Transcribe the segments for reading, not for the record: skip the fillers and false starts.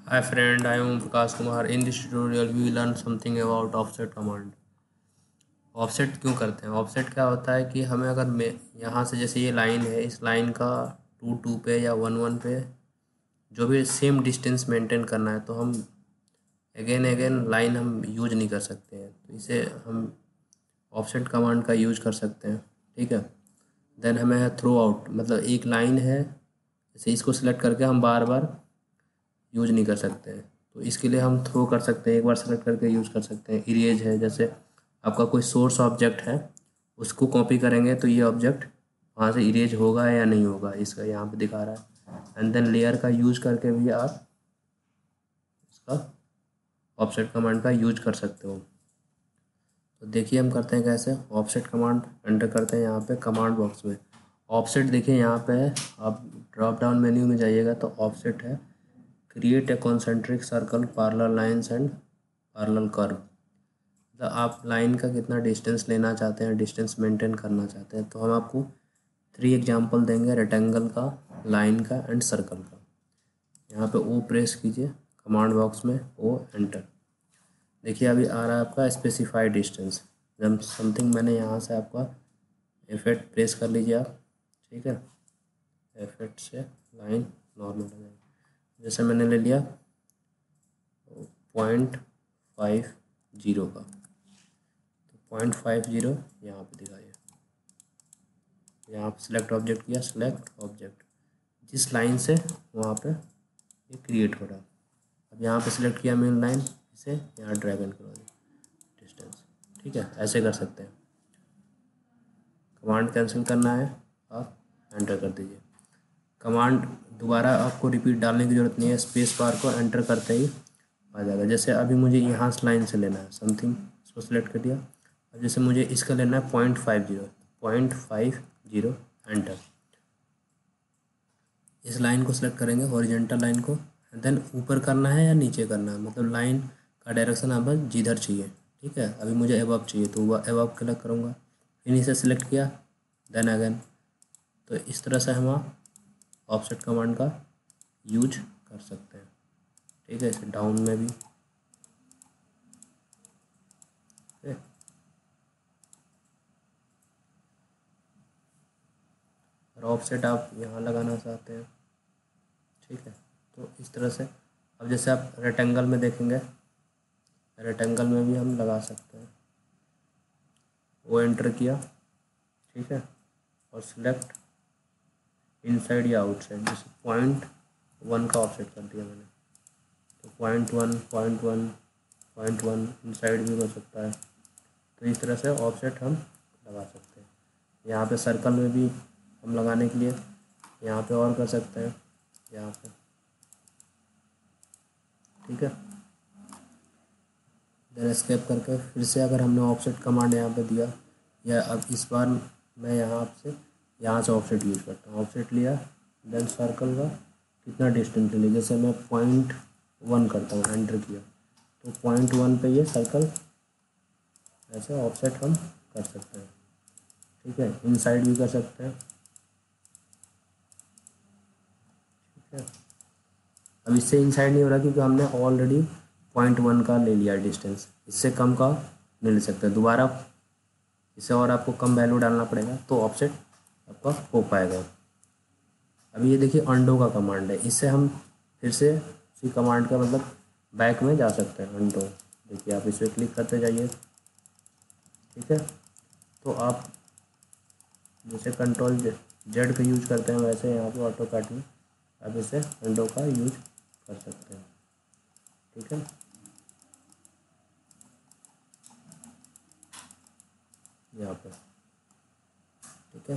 Hi friend, I am Prakash Kumar. In this tutorial, we will learn something about offset command. Offset क्यों करते हैं? Offset क्या होता है कि हमें अगर मैं यहाँ से जैसे ये लाइन है, इस लाइन का 2 पे या 1 पे जो भी सेम डिस्टेंस मेंटेन करना है तो हम अगेन लाइन हम यूज नहीं कर सकते हैं, तो इसे हम ऑफसेट कमांड का यूज कर सकते हैं। ठीक है। देन हमें है थ्रो आउट, मतलब एक लाइन है जैसे इसको सिलेक्ट करके हम बार बार यूज नहीं कर सकते हैं, तो इसके लिए हम थ्रो कर सकते हैं, एक बार सेलेक्ट करके यूज कर सकते हैं। इरेज है, जैसे आपका कोई सोर्स ऑब्जेक्ट है उसको कॉपी करेंगे तो ये ऑब्जेक्ट वहाँ से इरेज होगा या नहीं होगा, इसका यहाँ पे दिखा रहा है। एंड देन लेयर का यूज करके भी आप इसका ऑफसेट कमांड का यूज कर सकते हो। तो देखिए हम करते हैं कैसे। ऑफसेट कमांड एंटर करते हैं यहाँ पे कमांड बॉक्स में। ऑफसेट देखिए यहाँ पे है, आप ड्रॉप डाउन मेन्यू में जाइएगा तो ऑफसेट है, create a concentric circle parallel lines and parallel curve. मतलब आप लाइन का कितना डिस्टेंस लेना चाहते हैं, डिस्टेंस मेंटेन करना चाहते हैं, तो हम आपको 3 एग्जांपल देंगे, रेक्टेंगल का, लाइन का एंड सर्कल का। यहाँ पे ओ प्रेस कीजिए कमांड बॉक्स में, ओ एंटर। देखिए अभी आ रहा है आपका स्पेसिफाइड डिस्टेंस। जब समथिंग मैंने यहाँ से आपका इफेक्ट प्रेस कर लीजिए आप, ठीक है, इफेक्ट से लाइन नॉर्मल हो जाएगी। जैसे मैंने ले लिया 0.50 का, तो 0.50 यहाँ पे दिखाइए। यहाँ पे सिलेक्ट ऑब्जेक्ट किया, सिलेक्ट ऑब्जेक्ट, जिस लाइन से वहाँ पे ये क्रिएट हो रहा है। अब यहाँ पे सिलेक्ट किया मेन लाइन, इसे यहाँ ड्रैग एंड करो डिस्टेंस। ठीक है, ऐसे कर सकते हैं। कमांड कैंसिल करना है, आप एंटर कर दीजिए। कमांड दोबारा आपको रिपीट डालने की ज़रूरत नहीं है, स्पेस बार को एंटर करते ही आ जाएगा। जैसे अभी मुझे यहाँ से लाइन से लेना है समथिंग, इसको सिलेक्ट कर दिया। अब जैसे मुझे इसका लेना है 0.50 एंटर। इस लाइन को सिलेक्ट करेंगे, हॉरिजेंटल लाइन को, देन ऊपर करना है या नीचे करना है, मतलब लाइन का डायरेक्शन आप जिधर चाहिए। ठीक है, अभी मुझे एबव चाहिए तो वह एबव क्लिक करूँगा, फिर इसे सिलेक्ट किया, देन अगेन। तो इस तरह से हम ऑफसेट कमांड का यूज कर सकते हैं। ठीक है, इसे डाउन में भी। और ऑफसेट आप यहाँ लगाना चाहते हैं, ठीक है, तो इस तरह से। अब जैसे आप रेक्टेंगल में देखेंगे, रेक्टेंगल में भी हम लगा सकते हैं। वो एंटर किया, ठीक है, और सिलेक्ट इनसाइड या आउटसाइड, जैसे 0.1 का ऑफसेट कर दिया मैंने, तो 0.1 इनसाइड भी हो सकता है। तो इस तरह से ऑफसेट हम लगा सकते हैं। यहाँ पे सर्कल में भी हम लगाने के लिए यहाँ पे और कर सकते हैं, यहाँ पे। ठीक है, देन एस्केप करके फिर से अगर हमने ऑफसेट कमांड यहाँ पे दिया, या अब इस बार मैं यहाँ से ऑफसेट यूज करता हूँ। ऑफसेट लिया, देन सर्कल का कितना डिस्टेंस लिया, जैसे मैं 0.1 करता हूँ, एंटर किया, तो 0.1 पे ये सर्कल ऐसे ऑफसेट हम कर सकते हैं। ठीक है, इनसाइड भी कर सकते हैं। ठीक है, अब इससे इनसाइड नहीं हो रहा क्योंकि हमने ऑलरेडी 0.1 का ले लिया डिस्टेंस, इससे कम का नहीं ले सकते। दोबारा इससे और आपको कम वैल्यू डालना पड़ेगा तो ऑफसेट आपका हो पाएगा। अभी ये देखिए अंडो का कमांड है, इससे हम फिर से उसी कमांड का मतलब बैक में जा सकते हैं। अंडो, देखिए आप इस पर क्लिक करते जाइए। ठीक है, तो आप जैसे कंट्रोल जेड का यूज करते हैं, वैसे यहाँ पे ऑटोकैड में आप इसे अंडो का यूज कर सकते हैं। ठीक है, यहाँ पर। ठीक है,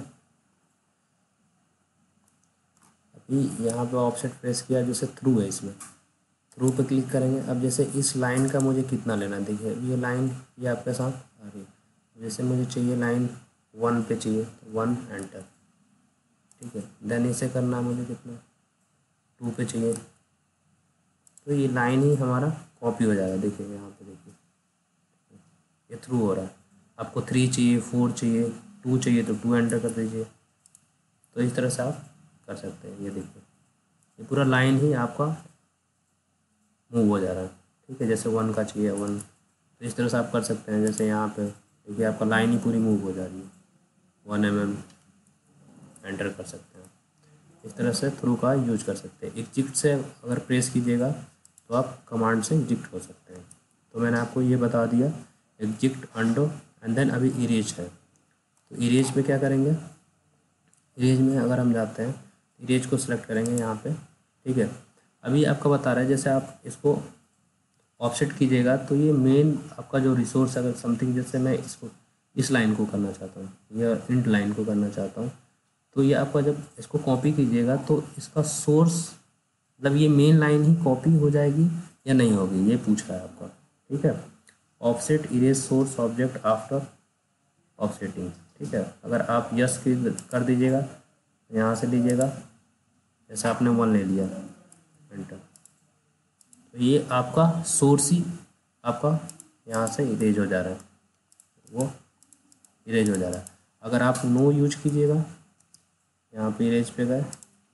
अभी यहाँ पे ऑफसेट प्रेस किया, जैसे थ्रू है, इसमें थ्रू पे क्लिक करेंगे। अब जैसे इस लाइन का मुझे कितना लेना है, देखिए ये लाइन ये आपके साथ आ रही है, जैसे मुझे चाहिए लाइन 1 पे चाहिए, तो 1 एंटर। ठीक है, देन इसे करना है मुझे कितना, 2 पे चाहिए, तो ये लाइन ही हमारा कॉपी हो जाएगा। देखिए यहाँ पे, देखिए ये थ्रू हो रहा है। आपको 3 चाहिए, 4 चाहिए, 2 चाहिए तो 2 एंटर कर दीजिए। तो इस तरह से आप कर सकते हैं। ये देखिए ये पूरा लाइन ही आपका मूव हो जा रहा है। ठीक है, जैसे 1 का चाहिए 1, तो इस तरह से आप कर सकते हैं। जैसे यहाँ पे देखिए आपका लाइन ही पूरी मूव हो जा रही है, 1 mm एंटर कर सकते हैं। इस तरह से थ्रू का यूज कर सकते हैं। एग्जिट से अगर प्रेस कीजिएगा तो आप कमांड से एग्जिट हो सकते हैं। तो मैंने आपको ये बता दिया, एग्जिट, अंडो एंड देन अभी इरेज है। तो इरेज पे क्या करेंगे, इरेज में अगर हम जाते हैं, इरेज को सिलेक्ट करेंगे यहाँ पे। ठीक है, अभी आपका बता रहा है जैसे आप इसको ऑफसेट कीजिएगा तो ये मेन आपका जो रिसोर्स, अगर समथिंग जैसे मैं इसको इस लाइन को करना चाहता हूँ या इंट लाइन को करना चाहता हूँ, तो ये आपका जब इसको कॉपी कीजिएगा तो इसका सोर्स मतलब ये मेन लाइन ही कॉपी हो जाएगी या नहीं होगी, ये पूछ रहा है आपका। ठीक है, offset erase source object after offsetting. ठीक है, अगर आप यस कर दीजिएगा, यहाँ से लीजिएगा, जैसे आपने 1 ले लिया, एंटर, तो ये आपका सोर्स ही आपका यहाँ से इरेज हो जा रहा है, वो इरेज हो जा रहा है। अगर आप नो यूज कीजिएगा, यहाँ पे इरेज पे गए,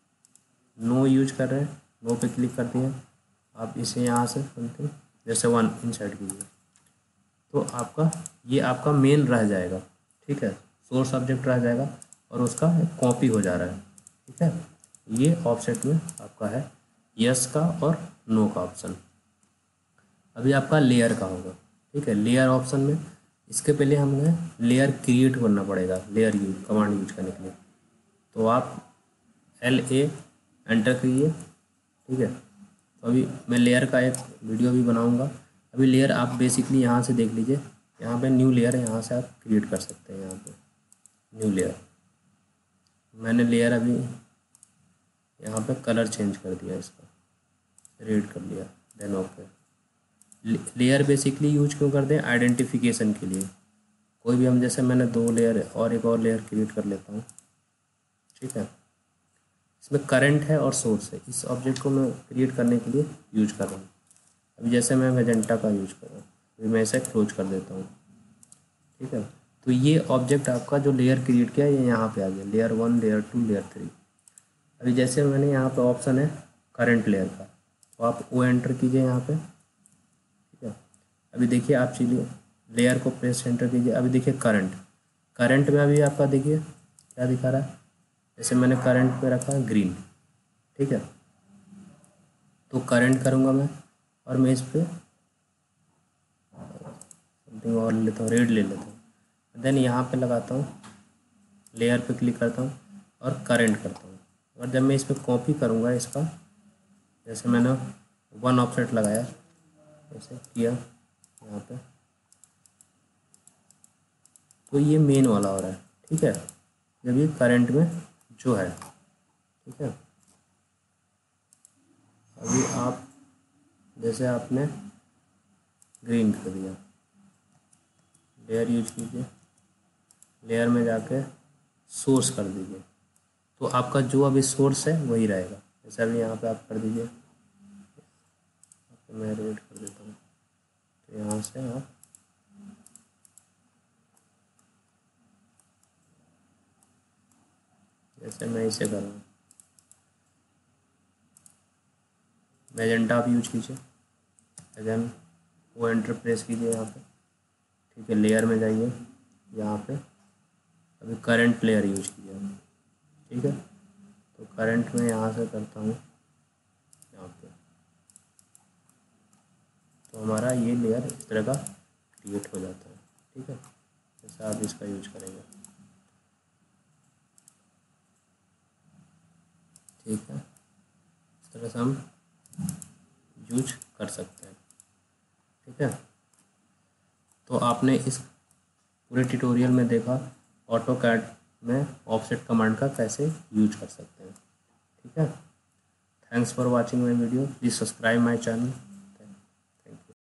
नो यूज कर रहे हैं, नो पे क्लिक कर दिए, आप इसे यहाँ से समथिंग जैसे 1 इंसर्ट कीजिए, तो आपका ये आपका मेन रह जाएगा। ठीक है, सोर्स ऑब्जेक्ट रह जाएगा और उसका कॉपी हो जा रहा है। ठीक है, ये ऑफसेट में आपका है यस का और नो का ऑप्शन। अभी आपका लेयर का होगा। ठीक है, लेयर ऑप्शन में इसके पहले हमें लेयर क्रिएट करना पड़ेगा, लेयर यूज कमांड यूज करने के लिए। तो आप LA एंटर कीजिए। ठीक है, तो अभी मैं लेयर का एक वीडियो भी बनाऊंगा। अभी लेयर आप बेसिकली यहाँ से देख लीजिए, यहाँ पे न्यू लेयर है, यहाँ से आप क्रिएट कर सकते हैं। यहाँ पे न्यू लेयर, मैंने लेयर अभी यहाँ पे कलर चेंज कर दिया, इसका रेड कर लिया, then okay. Layer basically use क्यों करते हैं, आइडेंटिफिकेशन के लिए। कोई भी हम जैसे मैंने 2 लेयर और एक और लेयर क्रिएट कर लेता हूँ। ठीक है, इसमें करंट है और सोर्स है, इस ऑब्जेक्ट को मैं क्रिएट करने के लिए यूज कर रहा हूँ। अभी जैसे मैं मैजेंटा का यूज कर रहा हूँ, अभी मैं इसे क्लोज कर देता हूँ। ठीक है, तो ये ऑब्जेक्ट आपका जो लेयर क्रिएट किया ये यहाँ पे आ गया, लेयर 1, लेयर 2, लेयर 3। अभी जैसे मैंने यहाँ पे ऑप्शन है करंट लेयर का, तो आप वो एंटर कीजिए यहाँ पे। ठीक है, अभी देखिए आप चलिए लेयर को प्रेस एंटर कीजिए। अभी देखिए करंट में अभी आपका देखिए क्या दिखा रहा है, जैसे मैंने करंट पे रखा है ग्रीन। ठीक है, तो करंट करूँगा मैं और मैं इस पर समथिंग और लेता हूँ, रेड ले लेता हूँ, देन यहाँ पे लगाता हूँ, लेयर पे क्लिक करता हूँ और करंट करता हूँ। और जब मैं इस पर कॉपी करूँगा इसका, जैसे मैंने 1 ऑफसेट लगाया, ऐसे किया यहाँ पे, तो ये मेन वाला हो रहा है। ठीक है, जब ये करंट में जो है। ठीक है, अभी आप जैसे आपने ग्रीन कर दिया, लेयर यूज कीजिए, लेयर में जाके सोर्स कर दीजिए, तो आपका जो अभी सोर्स है वही रहेगा। जैसे अभी यहाँ पे आप कर दीजिए, मैं रेड कर देता हूँ, तो यहाँ से आप जैसे मैं इसे कर रहा हूँ, मैजेंटा आप यूज कीजिए, अगेन वो एंटर प्रेस कीजिए यहाँ पे। ठीक है, लेयर में जाइए, यहाँ पे अभी करंट लेयर यूज कीजिए। ठीक है, तो करंट में यहाँ से करता हूँ यहाँ पे, तो हमारा ये लेयर इस तरह का क्रिएट हो जाता है। ठीक है, जैसे आप इसका यूज करेंगे। ठीक है, इस तरह से हम यूज कर सकते हैं। ठीक है, तो आपने इस पूरे ट्यूटोरियल में देखा ऑटोकैड में ऑफसेट कमांड का कैसे यूज कर सकते हैं। ठीक है, thanks for watching my video, please subscribe my channel.